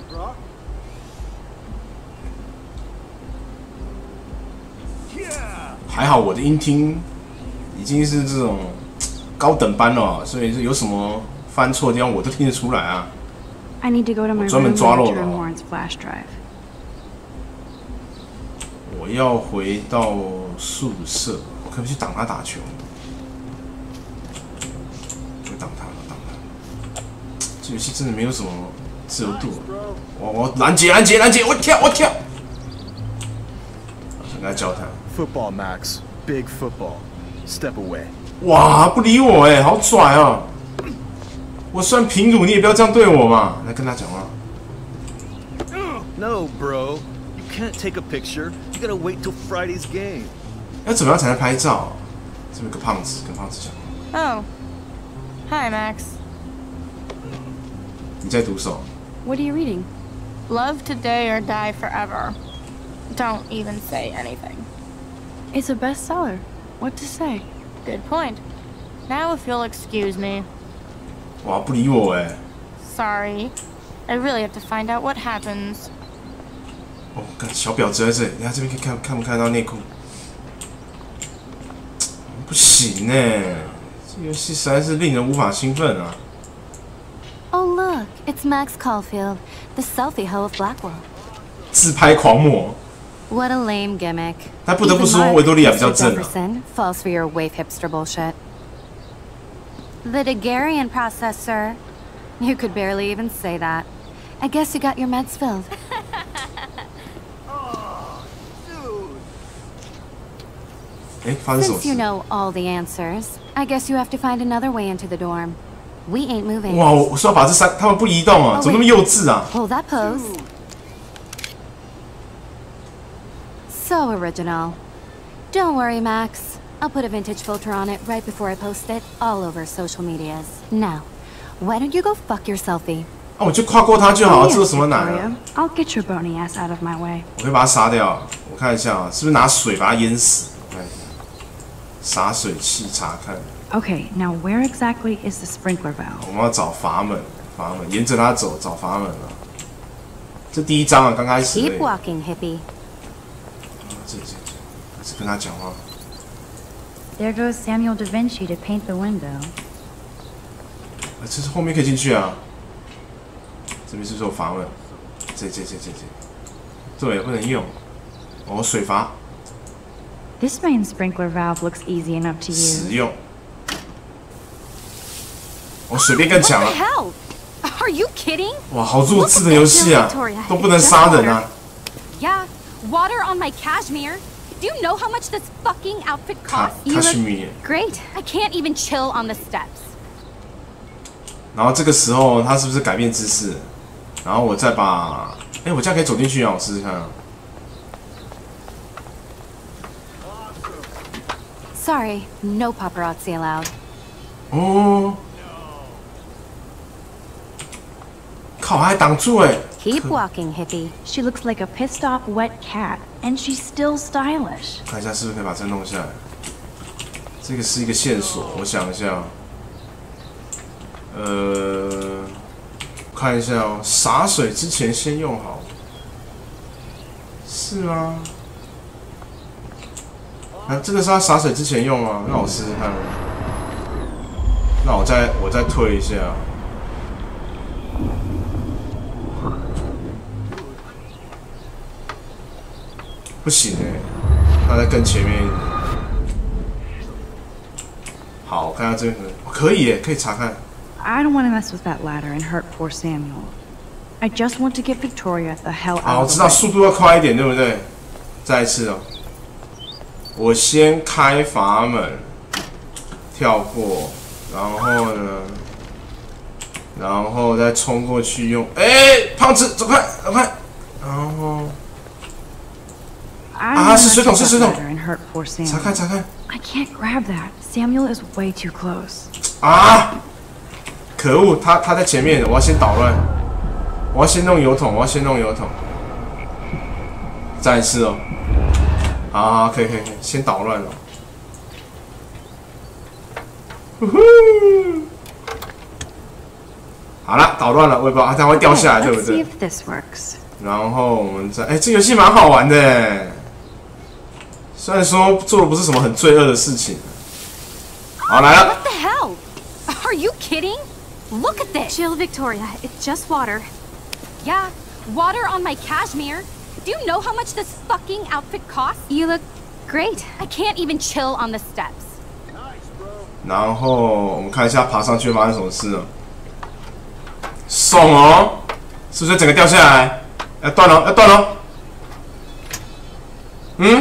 还好我的音听已经是这种高等班了，所以有什么犯错的地方我都听得出来啊。我专门抓漏了。我要回到宿舍，我可不可以去挡他打球？我挡他，挡他。这游戏真的没有什么自由度。我拦截，我跳！我想跟他交谈。 Football, Max. Big football. Step away. 哇，不理我哎，好拽啊！我算平乳，你也不要这样对我嘛！来跟他讲话。 No, bro. You can't take a picture. You gotta wait till Friday's game. 要怎么样才能拍照？这边有个胖子，跟胖子讲话。 Oh. Hi, Max. 你在读什么？ What are you reading? Love today or die forever. Don't even say anything. It's a bestseller. What to say? Good point. Now if you'll excuse me. 哇，不理我哎。 Sorry. I really have to find out what happens. 哦，看小婊子在这里，你看这边看不看到内裤？不行哎，这游戏实在是令人无法兴奋啊。 Oh look, it's Max Caulfield, the selfie hoe of Blackwell. 自拍狂魔。 What a lame gimmick. 但不得不说，维多利亚比较正啊。 Jefferson falls for your wave hipster bullshit. The Daguerrean process, sir. You could barely even say that. I guess you got your meds filled. Since you know all the answers, I guess you have to find another way into the dorm. We ain't moving. 哇，我说要把这他们不移动啊，怎么那么幼稚啊 Hold that pose. So original. Don't worry, Max. I'll put a vintage filter on it right before I post it all over social medias. Now, why don't you go fuck your selfie? 啊，我就跨过他就好，这有什么难啊？ I'll get your bony ass out of my way. 我可以把他杀掉。我看一下啊，是不是拿水把他淹死？我看一下，洒水器查看。 Okay, now where exactly is the sprinkler valve? 我们要找阀门，沿着它走，找阀门啊。这第一章啊，刚开始。 Keep walking, hippie. 这是跟他讲话。 There goes Samuel da Vinci to paint the window. 这是后面可以进去啊。这边是有阀门，这，对，不能用。哦，水阀。 This main sprinkler valve looks easy enough to use. 使用。我水变更强了。 What the hell? Are you kidding? 哇，好弱智的游戏啊，都不能杀人啊。 Yeah, water on my cashmere. Do you know how much this fucking outfit costs? Cashmere. Great. I can't even chill on the steps. 然后这个时候他是不是改变姿势？然后我再把，哎，我这样可以走进去啊，我试试看啊。 Sorry, no paparazzi allowed. 哦，靠，还挡住哎！ Keep walking, hippie. She looks like a pissed off wet cat, and she's still stylish. 看一下是不是可以把这弄下来。这个是一个线索，我想一下。看一下哦，洒水之前先用好，是吗？啊，这个是要洒水之前用吗？那我试试看。那我再推一下。不行哎，它在更前面一点。好，我看下这边可以耶，可以查看。 I don't want to mess with that ladder and hurt poor Samuel. I just want to get Victoria the hell out of the way. 好，我知道速度要快一点，对不对？再一次哦。我先开阀门，跳过，然后呢，然后再冲过去用。哎，胖子，走开，走开。然后啊，是水桶，是水桶。查看，查看。 I can't grab that. Samuel is way too close. 啊！可恶，他在前面，我要先捣乱，我要先弄油桶，我要先弄油桶。再一次哦。 好，可以，先捣乱了。 好了，捣乱了，我也不知道它会掉下来，对不 Let's see 对？ if this works. 然后我们再，这游戏蛮好玩的，虽然说做的不是什么很罪恶的事情。好，来了。 What the hell? Are you kidding? Look at this. Chill, Victoria. It's just water. Yeah, water on my cashmere. Do you know how much this fucking outfit costs? You look great. I can't even chill on the steps. 然后我们看一下爬上去发生什么事了。送哦，是不是整个掉下来？要断了，要断了。嗯？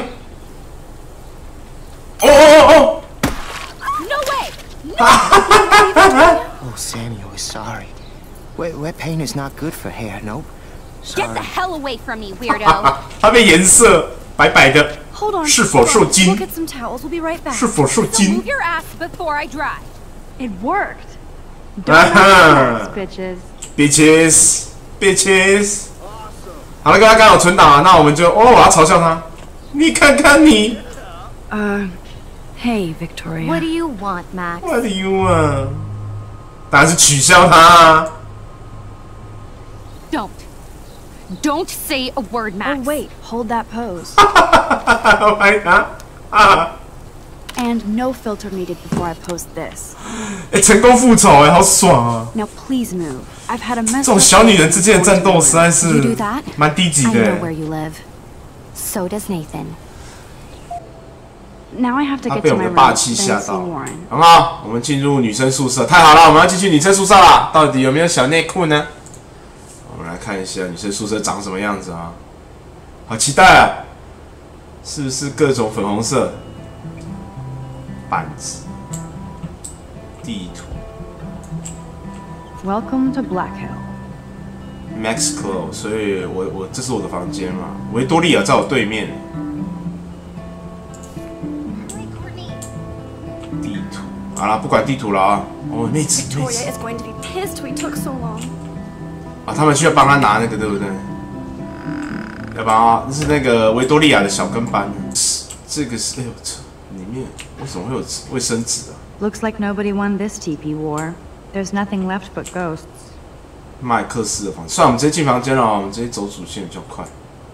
哦哦哦 No way! Oh, Samuel is sorry. Wet paint is not good for hair. Nope. Get the Sorry. hell away from me, 哦 weirdo! 它被颜色白白的， Hold on. 是否 hold on. 受惊 We'll get some towels. We'll be right back. 是否受 So 惊 move？your ass before I dry. It worked. 啊 Don't 哈 bitches. bitches bitches。好了，刚刚有存档啊，那我们就我要嘲笑他。你看看你 Hey, Victoria. What do you want, Max? ，What do you want？当然是取消他啊。 Don't say a word, Max. Oh, wait. Hold that pose. 拍他啊！ And no filter needed before I post this. 成功复仇好爽啊！ Now please move. I've had a mess. 这种小女人之间的战斗实在 You 是 do that? 蛮低级 I 的 know where。you live. So does Nathan. Now I have to 他 get 被 to 我 my 们的 room. 霸气 Then 吓 see 到， Warren. 很好，我们进入女生宿舍，太好了，我们要进去女生宿舍啦！到底有没有小内裤呢？我们来看一下女生宿舍长什么样子啊！好期待啊！是不是各种粉红色板子、地图 Welcome to Black Hill. Max Clo？所以我这是我的房间嘛？维多利亚在我对面。地图好了，不管地图了啊！哦，妹子，妹 Victoria 子 is going to be pissed we took so long. 啊，他们需要帮他拿那个，对不对？要不然是那个维多利亚的小跟班。这个是，哎呦，这里面为什么会有卫生纸啊？ Looks like nobody won this TP war. There's nothing left but ghosts. 麦克斯的房，算了，我们直接进房间了，我们直接走主线比较快。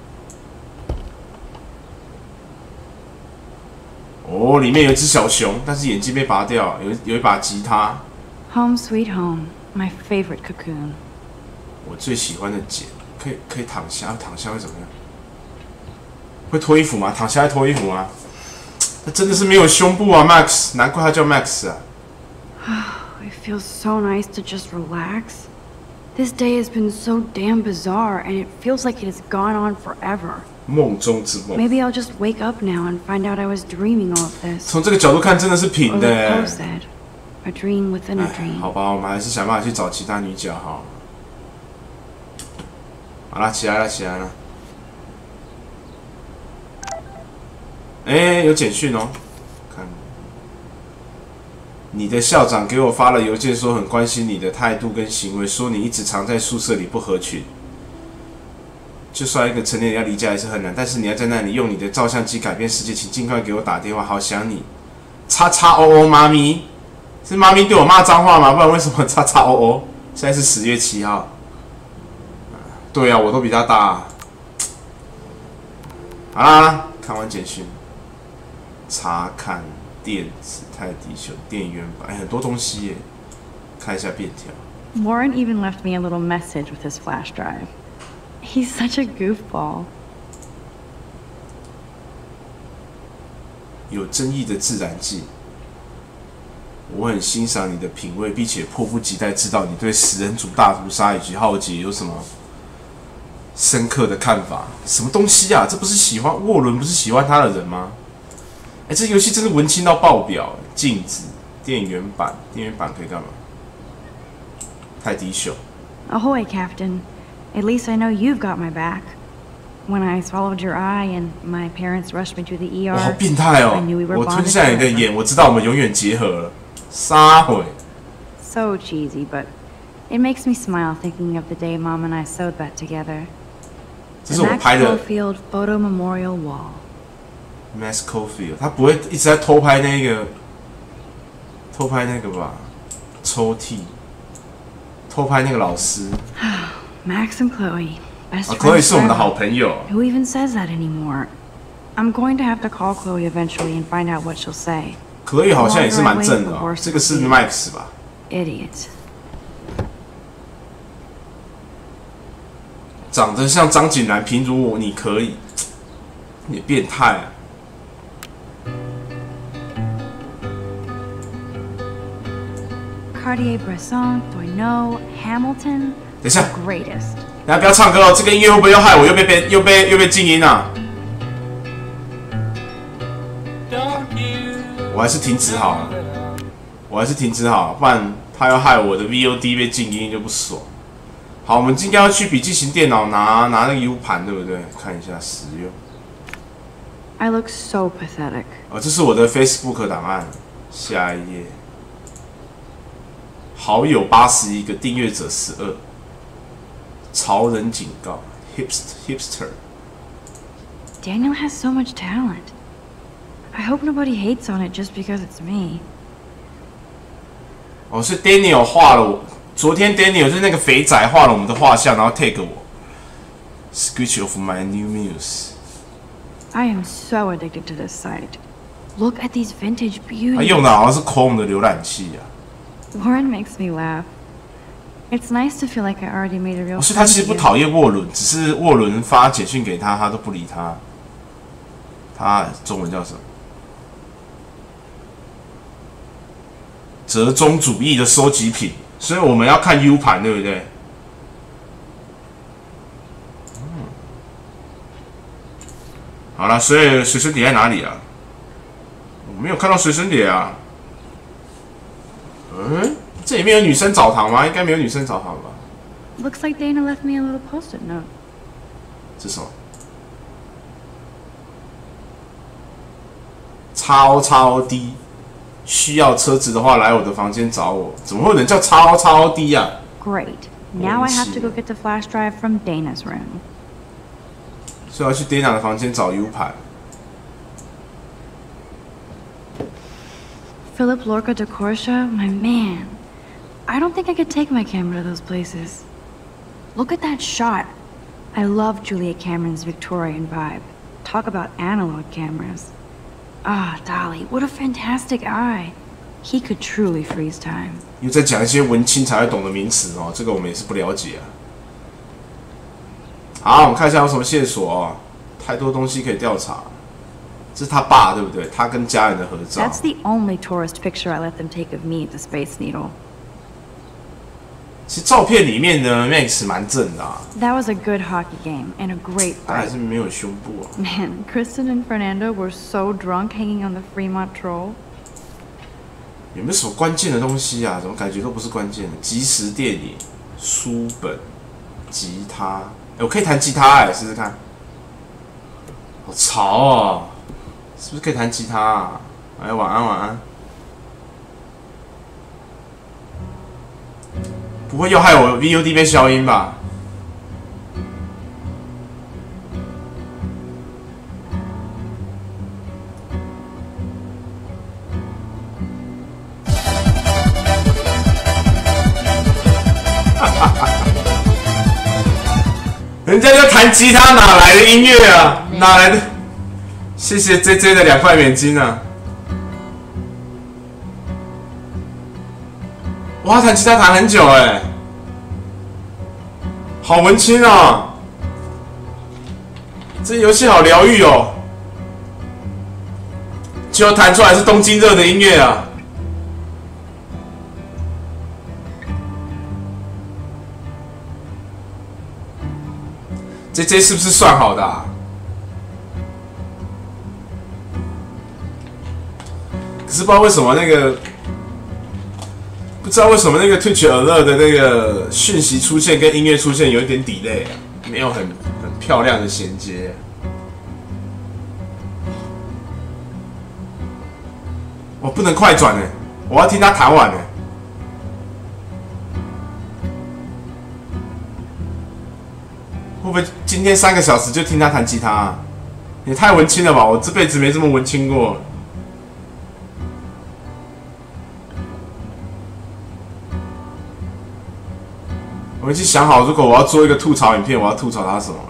哦，里面有一只小熊，但是眼睛被拔掉，有一把吉他。 Home sweet home. My favorite cocoon. 我最喜欢的茧，可以躺下，躺下会怎么样？会脱衣服吗？躺下会脱衣服吗？他真的是没有胸部啊 ，Max， 难怪他叫 Max 啊。 It feels so nice to just relax. This day has been so damn bizarre, and it feels like it has gone on forever. 梦中之梦。 Maybe I'll just wake up now and find out I was dreaming all of this. 从这个角度看，真的是 Or 平 like 的 Poe said, a dream within a 哎， dream. 好吧，我们还是想办法去找其他女角好了。好了，起来了，起来了。哎，有简讯哦，看。你的校长给我发了邮件，说很关心你的态度跟行为，说你一直藏在宿舍里不合群。就算一个成年人要离家也是很难，但是你要在那里用你的照相机改变世界，请尽快给我打电话，好想你。叉叉哦哦，妈咪，是妈咪对我骂脏话吗？不然为什么叉叉哦哦？现在是10月7号。对啊，我都比他大。好啦，看完简讯，查看电子泰迪熊电源版，哎，很多东西耶。看一下便条。 Warren even left me a little message with his flash drive. He's such a goofball. 有争议的自然界，我很欣赏你的品味，并且迫不及待知道你对食人族大屠杀以及浩劫有什么深刻的看法。什么东西啊？这不是喜欢沃伦，不是喜欢他的人吗？哎，这游戏真是文青到爆表！镜子、电源板，电源板可以干嘛？泰迪熊。 Ahoy, Captain. At least I know you've got my back. When I swallowed your eye and my parents rushed me to the 我好 ER, 变态 I 哦 knew we！were 我吞 bonded 下你的 forever. 眼，我知道我们永远结合了。撒回。 So cheesy, but it makes me smile thinking of the day Mom and I sewed that together. 这 The 是我 Max 拍的 Caulfield Photo Memorial Wall. Max Caulfield，他不会一直在偷拍那个吧？抽屉， 偷拍那个老师。 Max and Chloe, best friends Chloe 是我们的好 forever. 朋友。 Who even says that anymore? I'm going to have to call Chloe eventually and find out what she'll say. Chloe 好像也是蛮正的哦。这个是 Max 吧？ Idiot. 长得像张景然，平如我，你可以？你变态啊！ Cartier-Bresson, Doisneau, Hamilton. 等一下， Greatest. 大家不要唱歌哦，这个音乐会不会又害我又被静音啊？我还是停止好了，不然他要害我的 VOD 被静音就不爽。好，我们应该要去笔记型电脑拿那个 U 盘，对不对？看一下使用。 I look so pathetic. 哦，这是我的 Facebook 档案。下一页，好友81个，订阅者12。潮人警告 ，hipster。 Daniel has so much talent. I hope nobody hates on it just because it's me. 哦，是 Daniel 画了我。昨天 Daniel 就是那个肥仔画了我们的画像，然后 take 我。Sketch of my new muse。 I am so addicted to this site. Look at these vintage 他 beauties. 用的好像是 Chrome 的浏览器啊。 Warren makes me laugh. It's nice to feel like I already made a real 所以他 friend 其实不 of you. 讨厌沃伦，只是沃伦发简讯给他，他都不理他。他中文叫什么？折中主义的收集品。所以我们要看 U 盘，对不对？好了，所以随身碟在哪里啊？我没有看到随身碟啊。这里面有女生澡堂吗？应该没有女生澡堂吧？ Looks like Dana left me a little post-it note. 这是什么？超低，需要车子的话来我的房间找我。怎么会有人叫超低啊？ Great. Now I have to go get the flash drive from Dana's room. 所以要去 Dana 的房间找 U 盘。 Philip Lorca de Corsia, my man. I don't think I could take my camera to those places. Look at that shot. I love Julia Cameron's Victorian vibe. Talk about analog cameras. Ah, Dolly, what a fantastic eye. He could truly freeze time. 又在讲一些文青才会懂的名词哦，这个我们也是不了解啊。好，我们看一下有什么线索哦，太多东西可以调查。这是他爸对不对？他跟家人的合照。 That's the only tourist picture I let them take of me at the Space Needle. 其实照片里面呢 ，Max 蛮正的啊， That was a good hockey game and a great 他还 fight. 是没有胸部啊。 Man, Kristen and Fernando were so drunk hanging on the Fremont Troll. 有没有什么关键的东西啊？怎么感觉都不是关键的？即时电影、书本、吉他，我可以弹吉他试试看。好潮哦，是不是可以弹吉他啊？哎，晚安晚安。不会又害我 VOD 被消音吧？人家就弹吉他，哪来的音乐啊？哪来的？谢谢 JJ 的2块美金啊！哇，弹吉他弹很久哎，好文青哦！这游戏好疗愈哦，结果弹出来是东京热的音乐啊！JJ 是不是算好的啊？可是不知道为什么那个。不知道为什么那个 Twitch Alert 的那个讯息出现跟音乐出现有一点 delay 啊，没有很漂亮的衔接。我不能快转呢，我要听他弹完呢。会不会今天3个小时就听他弹吉他啊？也太文青了吧！我这辈子没这么文青过。 我已经想好，如果我要做一个吐槽影片，我要吐槽他什么了。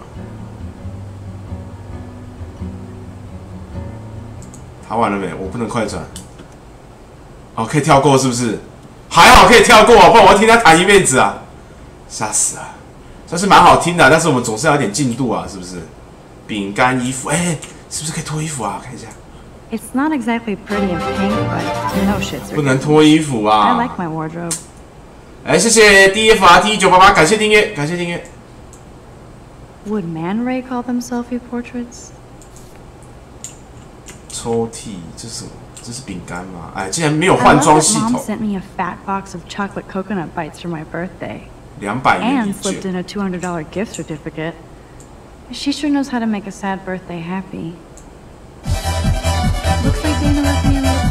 他完了没？我不能快转。哦，可以跳过是不是？还好可以跳过，不然我要听他弹一辈子啊！吓死了，算是蛮好听的，但是我们总是要有点进度啊，是不是？饼干衣服，哎，是不是可以脱衣服啊？看一下。 It's not exactly pretty and pink, but no shits are 不能脱衣服啊 I like my wardrobe. 哎，谢谢 DFRT988，感谢订阅，感谢订阅。 Would Man Ray call them selfie portraits? 抽屉，这是什么？这是饼干吗？哎，竟然没有换装系 Mom 统。 sent me a fat box of chocolate coconut bites for my birthday. 200元 And 一 slipped 卷。 in a $200 gift certificate. She sure knows how to make a sad birthday happy. Looks like Dana left me a little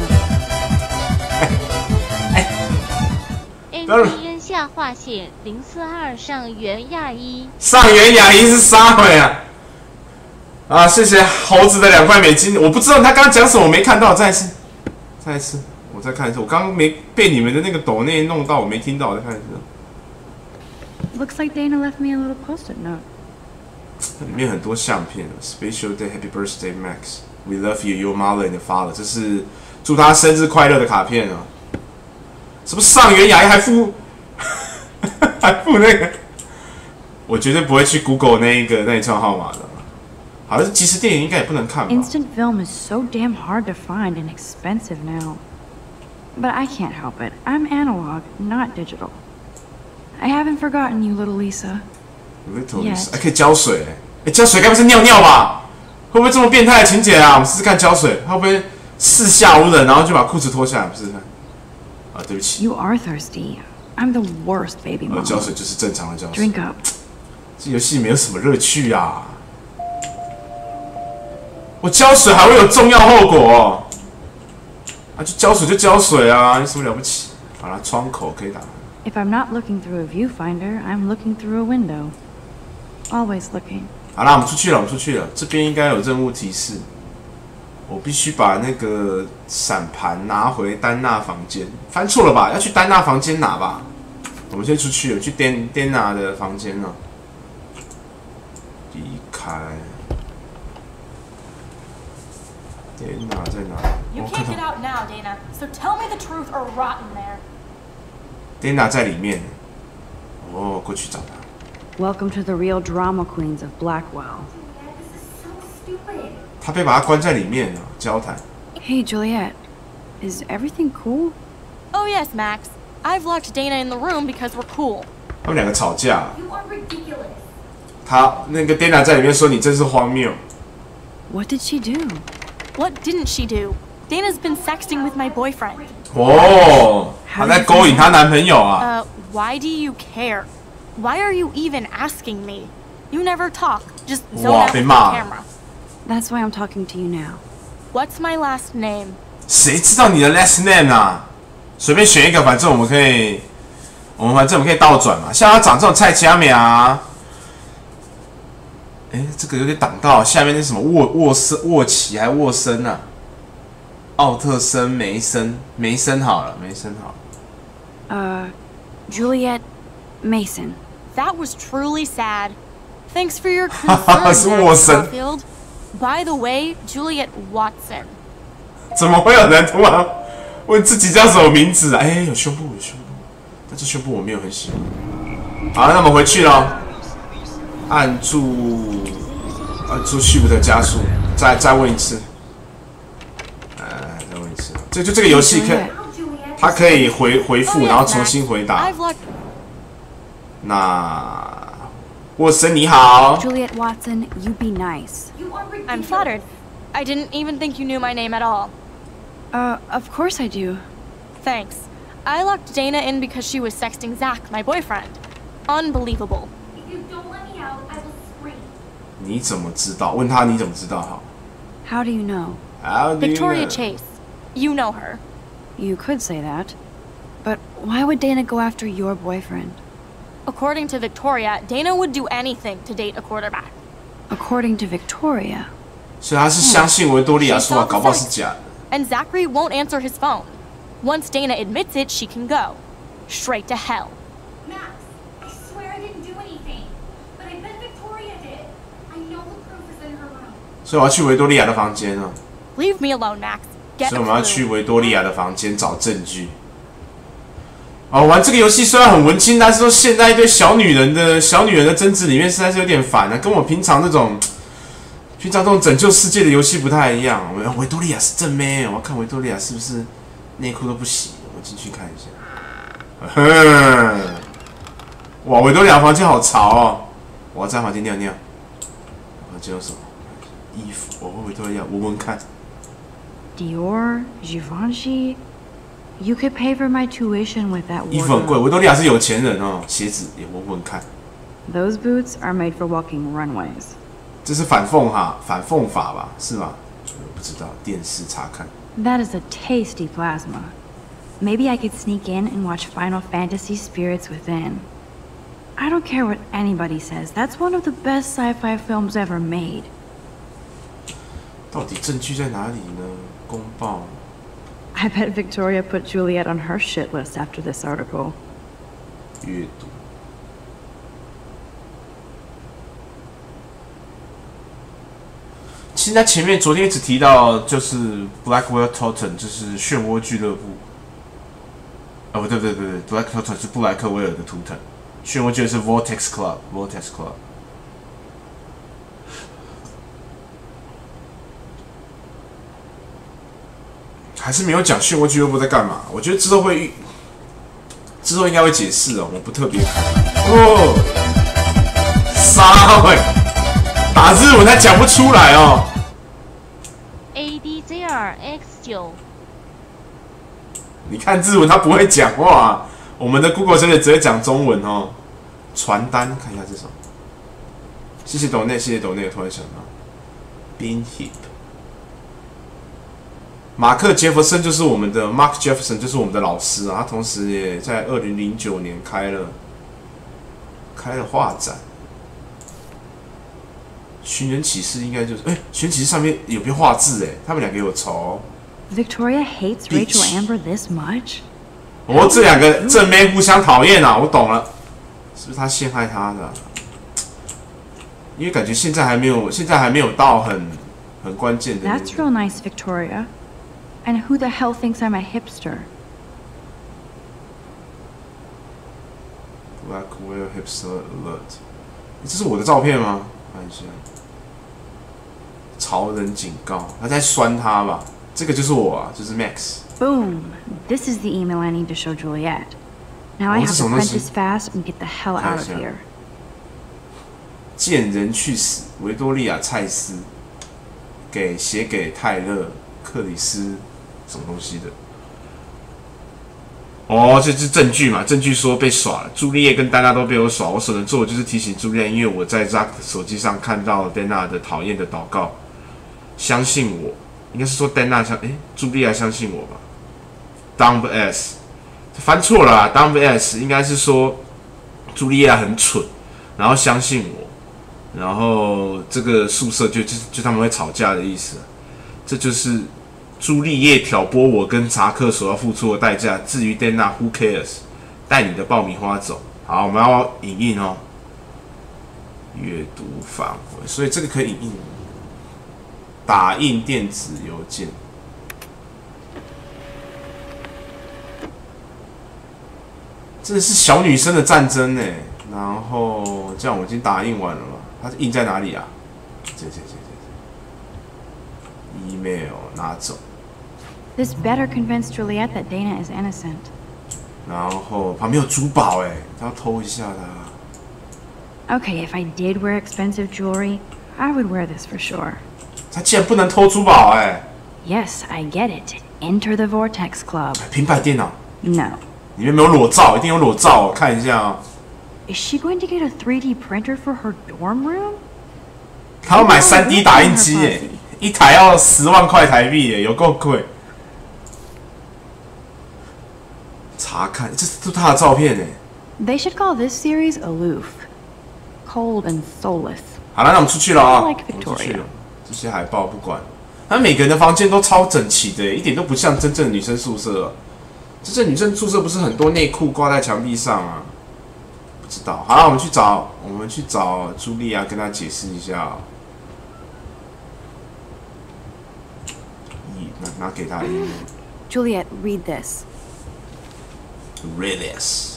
post-it note. NTN 下划线042上元亚一。 上元雅一是啥回啊？啊，谢谢猴子的2块美金。我不知道他刚刚讲什么，我没看到。再一次，再一次，我再看一次。我刚刚没被你们的那个抖内弄到，我没听到，我再看一次。 Looks like Dana left me a little post-it note. 里面很多相片 ，Special Day, Happy Birthday, Max. We love you, your mother and father. 这是祝他生日快乐的卡片啊！什么上元雅一还附还附那个？我绝对不会去 Google 那一串号码的。好像是即时电影应该也不能看吧？ Instant film is so damn hard to find and expensive now. But I can't help it. I'm analog, not digital. I haven't forgotten you, little Lisa. Little Lisa， 还可以浇水哎，浇水该不是尿尿吧？会不会这么变态的情节啊？我们试试看浇水，会不会四下无人，然后就把裤子脱下来？我们试试看。啊，对不起。 You are thirsty. I'm the worst baby mom. 浇水就是正常的浇水。 Drink up. 这游戏没有什么乐趣啊！我浇水还会有重要后果哦。啊，就浇水就浇水啊，有什么了不起？好了，窗口可以打。 If I'm not looking through a viewfinder, I'm looking through a window. Always looking. 好啦，我们出去了，我们出去了。这边应该有任务提示，我必须把那个伞盘拿回丹娜房间。翻错了吧？要去丹娜房间拿吧？我们先出去了，去丹娜的房间了。离开。丹娜在哪？ You can't get out now, Dana. So tell me the truth or rot in there. 丹娜在里面。哦，过去找她。 Welcome to the real drama queens of Blackwell. 他被把他关在里面了，交谈。 Hey, Juliet. Is everything cool? Oh yes, Max. I've locked Dana in the room because we're cool. 他们两个吵架。 You are ridiculous. 他那个 Dana 在里面说：“你真是荒谬。” What did she do? What didn't she do? Dana's been sexting with my boyfriend. 哦，她在勾引她男朋友啊。 Why do you care? Why are you even asking me? You never talk. Just zone out the camera. That's why I'm talking to you now. What's my last name? 谁知道你的 last name 啊？随便选一个，反正我们可以倒转嘛。像他长这种菜掐苗啊，哎，这个有点挡到。下面那什么沃奇还沃森啊？奥特森梅森好了，梅森好了。 Juliet Mason. That was truly sad. Thanks for your concern, 是沃森。 Garfield. By the way, Juliet Watson. 怎么会有人突然问自己叫什么名字啊？哎，有胸部，有胸部，但这胸部我没有很喜欢。好，那我们回去咯。按住 Shift 加速，再问一次。再问一次。就这个游戏它可以回复，然后重新回答。那沃森你好。 Juliet Watson, you be nice. I'm flattered. I didn't even think you knew my name at all. Of course I do. Thanks. I locked Dana in because she was sexting Zach, my boyfriend. Unbelievable. If you don't let me out, I will scream. 你怎么知道？问他你怎么知道？好。 How do you know? How do you Victoria know? Chase. You know her. You could say that. But why would Dana go after your boyfriend? According to Victoria, Dana would do anything to date a quarterback. According to Victoria. 所以他是相信维多利亚说法，搞不好是假的。 And Zachary won't answer his phone. Once Dana admits it, she can go. Straight to hell. Max, I 所以我要去维多利亚的房间哦。 Leave me alone, Max. Get 所以我们要 a 去 clue. 维多利亚的房间找证据。哦，玩这个游戏虽然很文青，但是说现在一堆小女人的争执里面实在是有点烦啊，跟我平常这种拯救世界的游戏不太一样。维多利亚是正妹，我要看维多利亚是不是内裤都不洗，我进去看一下。哇，维多利亚房间好潮哦！我要在房间尿尿。房间有什么？衣服，我维多利亚闻闻看。 Dior, Givenchy. You could pay for my tuition with that 衣服很贵， wardrobe. 维多利亚是有钱人哦。鞋子也闻闻看。 Those boots are made for walking runways. 这是反讽法吧？是吧？我不知道，电视查看。 That is a tasty plasma. Maybe I could sneak in and watch Final Fantasy Spirits Within. I don't care what anybody says. That's one of the best sci-fi films ever made. 到底证据在哪里呢？公报。 I bet Victoria put Juliet on her shit list after this article. 阅读。其实在前面昨天一直提到，就是 Blackwell Totem， 就是漩涡俱乐部。不对 ，Black Totem 是布莱克威尔的图腾，漩涡俱乐部是 Vortex Club。还是没有讲漩涡俱乐部在干嘛？我觉得之后应该会解释哦，我不特别看。哦，啥喂？打日文还讲不出来哦。 ADZRX9。 你看日文他不会讲话，我们的 Google 真的只会讲中文哦。传单看一下这什么？谢谢抖内，突然想到 ，Bean Heap。马克·杰弗森就是我们的 Mark Jefferson， 就是我们的老师啊。他同时也在2009年开了画展。寻人启事应该就是寻人启事上面有篇画字他们两个有仇。 Victoria hates Rachel Amber this much? 这两个正妹互相讨厌啊！我懂了，是不是他陷害他的？因为感觉现在还没有到很关键的。 That's real nice, Victoria. And who the hell thinks I'm a hipster? Blackwell Hipster Alert。这是我的照片吗？看一下。潮人警告，他在酸他吧？这个就是我啊，就是 Max。 Boom! This is the email I need to show Juliet. Now I have to print this fast and get the hell out of here. 见人去死，维多利亚·蔡斯写给泰勒·克里斯。什么东西的？这是证据嘛？证据说被耍了，朱丽叶跟丹娜都被我耍。我所能做的就是提醒朱丽叶，因为我在 Zack 的手机上看到丹娜的讨厌的祷告。相信我，应该是说丹娜朱丽叶相信我吧 ？Dumb S， 翻错了啊 ！Dumb S 应该是说朱丽叶很蠢，然后相信我，然后这个宿舍就他们会吵架的意思。这就是。朱丽叶挑拨我跟查克所要付出的代价。至于丹娜 ，Who cares？ 带你的爆米花走。好，我们要影印哦。阅读返回，所以这个可以影印。打印电子邮件。真的是小女生的战争呢。然后这样我已经打印完了嘛？它印在哪里啊？这 email 拿走。 This better convince Juliet that Dana is innocent. 然后旁边有珠宝他要偷一下的。 Okay, if I did wear expensive jewelry, I would wear this for sure. 他竟然不能偷珠宝 Yes, I get it. Enter the Vortex Club. 平板电脑 No. 里面没有裸照，一定有裸照，看一下啊。 Is she going to get a 3D printer for her dorm room? 他要买 3D 打印机一台要10万块台币有够贵。查看，这是他的照片 They should call this series aloof, cold and soulless. 好了，那我们出去了啊！ Like Victoria. 这些海报不管，他每个人的房间都超整齐的一点都不像真正的女生宿舍。真正女生宿舍不是很多内裤挂在墙壁上啊？不知道。好了，我们去找朱莉亚，跟她解释一下。 拿给他 email。 Juliet, read this. Read this.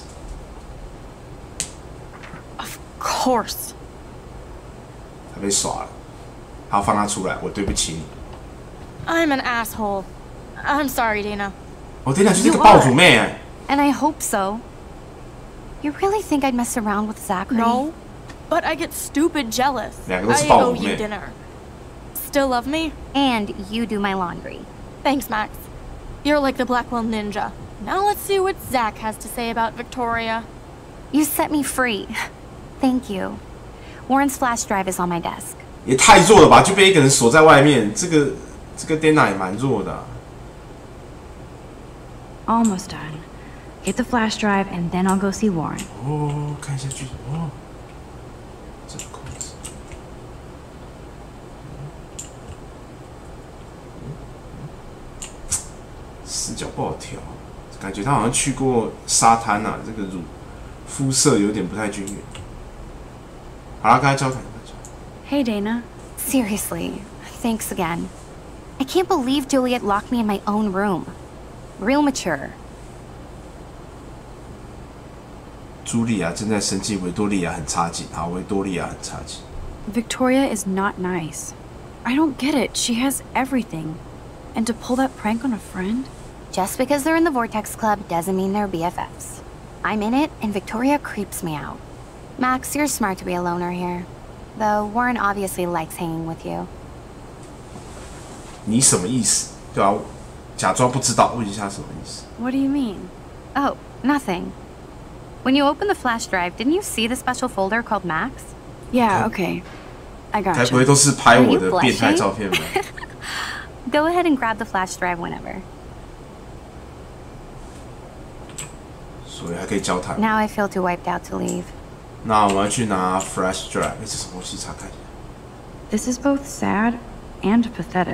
Of course. 他被耍了，他要放他出来，我对不起你。 I'm an asshole. I'm sorry, Dana. 哦，Dana 就是个爆主妹哎。 And I hope so. You really think I'd mess around with Zachary? No, but I get stupid jealous. 两个都是 I 爆 owe 主 you 妹。 dinner. Still love me? And you do my laundry. Thanks, Max. You're like the Blackwell Ninja. Now let's see what Zach has to say about Victoria. You set me free. Thank you. Warren's flash drive is on my desk. 也太弱了吧，就被一个人锁在外面。这个 Dana 也蛮弱的啊。 Almost done. Get the flash drive and then I'll go see Warren. 哦，看一下剧情哦，这个裤子。视角不好调，感觉他好像去过沙滩啊，这个肤色有点不太均匀。好啦，跟他交谈。 Hey, Dana. Seriously, thanks again. I can't believe Juliet locked me in my own room. Real mature. 茱莉亚正在生气，维多利亚很差劲。好，维多利亚很差劲。 Victoria is not nice. I don't get it. She has everything. And to pull that prank on a friend? Just because they're in the Vortex Club doesn't mean they're BFFs. I'm in it, and Victoria creeps me out. Max, you're smart to be a loner here. Though Warren obviously likes hanging with you. 你什么意思？对啊，假装不知道，问一下什么意思？ What do you mean? Oh, nothing. When you opened the flash drive, didn't you see the special folder called Max? Yeah, okay. I 该不会 gotcha. 都是拍我的变态照片吧？ Go ahead and grab the flash drive whenever. 所以还可以交谈。 Now I feel too wiped out to leave. 那我们要去拿 flash drive，这什么东西？查看一下。 This is both sad and pathetic.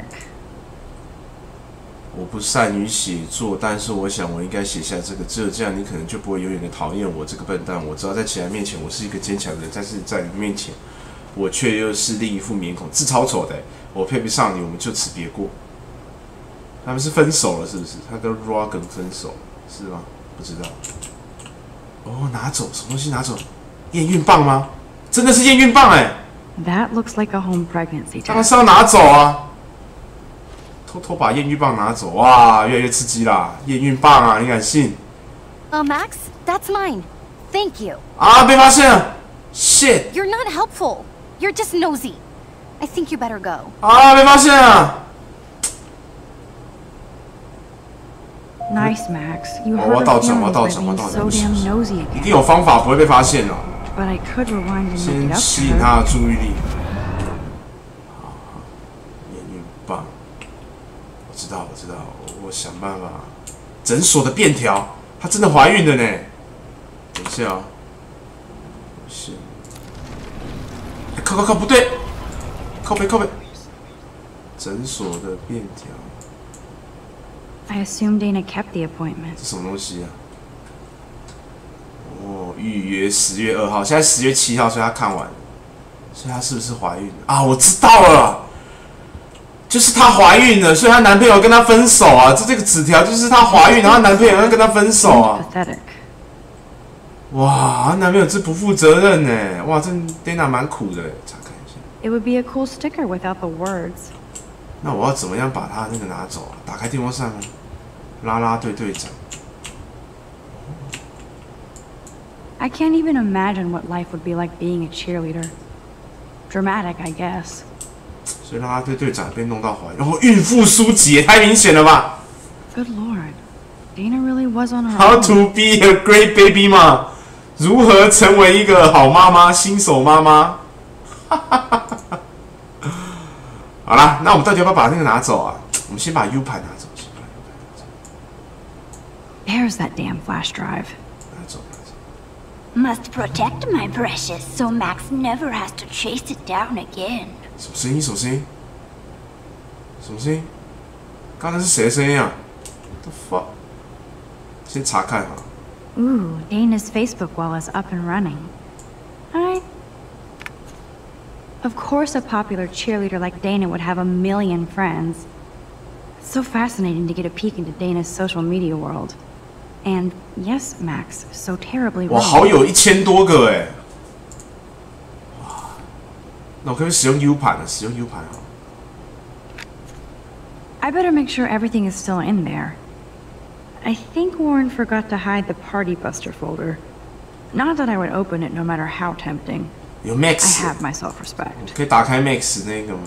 我不善于写作，但是我想我应该写下这个，只有这样，你可能就不会永远的讨厌我这个笨蛋。我知道在其他人面前我是一个坚强的人，但是在你面前，我却又是另一副面孔，字超丑的。我配不上你，我们就此别过。他们是分手了，是不是？他跟 Rogan 分手是吗？不知道。哦，拿走什么东西？拿走验孕棒吗？真的是验孕棒哎！ That looks like a home pregnancy 当然 test. 是要拿走啊！偷偷把验孕棒拿走，哇，越来越刺激啦！验孕棒啊，你敢信？ Max, that's mine. Thank you. 啊，被发现了 ！shit！ You're not helpful. You're just nosy. I think you better go. 啊，被发现了！ Nice, Max. You 我 hurt 要 her 道歉， feelings 我要道 by 歉，我要 being 道 so 歉。 damn nosy 一定 again. 有方法不会被发现的。 But I could rewind and make 先 it up 吸 to 引 her. 他的注意力。验孕棒，我知道，我知道，我想办法。诊所的便条，她真的怀孕了呢。等一下啊，是，靠，不对，靠背。诊所的便条， I assume Dana kept the appointment. 这什么东西啊？哦，预约10月2号，现在10月7号，所以她看完了，所以她是不是怀孕了啊？我知道了。就是她怀孕了，所以她男朋友跟她分手啊！这个纸条就是她怀孕，然后她男朋友要跟她分手啊！ Pathetic. 哇，她男朋友这不负责任呢！哇，这 Dana 蛮苦的，查看一下。 It would be a cool sticker without the words. 那我要怎么样把她那个拿走啊？打开电风扇吗？啦啦队队长。 I can't even imagine what life would be like being a cheerleader. Dramatic, I guess. 所以啦啦队队长被弄到怀孕，然后孕妇书籍也太明显了吧 Good lord. Dana really was on her ？How own. to be a great baby 嘛？如何成为一个好妈妈、新手妈妈？好啦，那我们到底要不要把那个拿走啊？我们先把 U 盘拿走，先把 U 盘拿走， There's that damn flash drive. 拿走。 Must protect my precious so Max never has to chase it down again. 什么声音？什么声音？什么声音？刚才是谁的声音啊 ？The fuck！ 先查看哈。 Ooh, Dana's Facebook wall is up and running. Of course a popular cheerleader like Dana would have a million friends. so fascinating to get a peek into Dana's social media world. And yes, Max, so terribly 哇， wrong. 好友1000多个哎！哇，那我可不可以使用 U 盘啊？使用 U 盘好。 I better make sure everything is still in there. I think Warren forgot to hide the Party Buster folder. Not that I would open it no matter how tempting. 有 I Max， have my self-respect. 可以打开 Max 那个吗？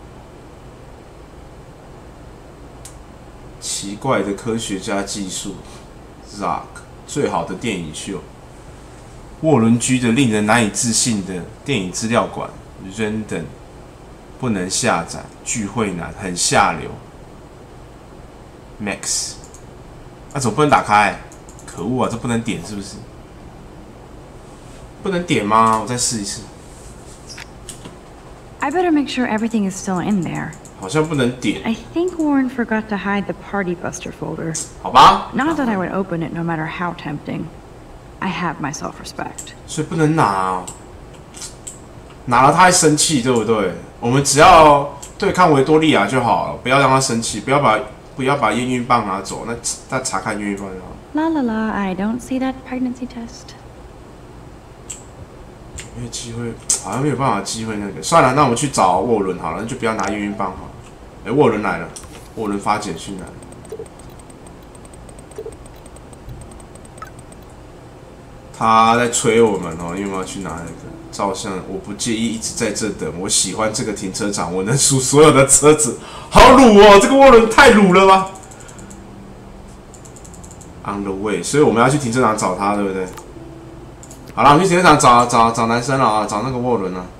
奇怪的科学家技术 ，Zack 最好的电影秀，沃伦居的令人难以置信的电影资料馆 ，Random 不能下载，聚会难，很下流。Max， 那怎么不能打开？可恶啊，这不能点是不是？不能点吗？我再试一次。 I better make sure everything is still in there. 好像不能点。 I think Warren forgot to hide the Party Buster folder. 好吧。 Not that I would open it no matter how tempting. I have my self-respect. 所以不能拿哦，拿了他会生气，对不对？我们只要对抗维多利亚就好了，不要让他生气，不要把验孕棒拿走，那查看验孕棒就好。 La la la, I don't see that pregnancy test. 没有机会，好像没有办法机会那个。算了，那我们去找沃伦好了，那就不要拿验孕棒好了。哎，沃伦来了，沃伦发简讯来了。他在催我们哦，因为我们要去拿那个照相。我不介意一直在这等，我喜欢这个停车场，我能数所有的车子。好鲁哦，这个沃伦太鲁了吧 ？On the way， 所以我们要去停车场找他，对不对？好了，我们去停车场找男生了啊，找那个沃伦啊。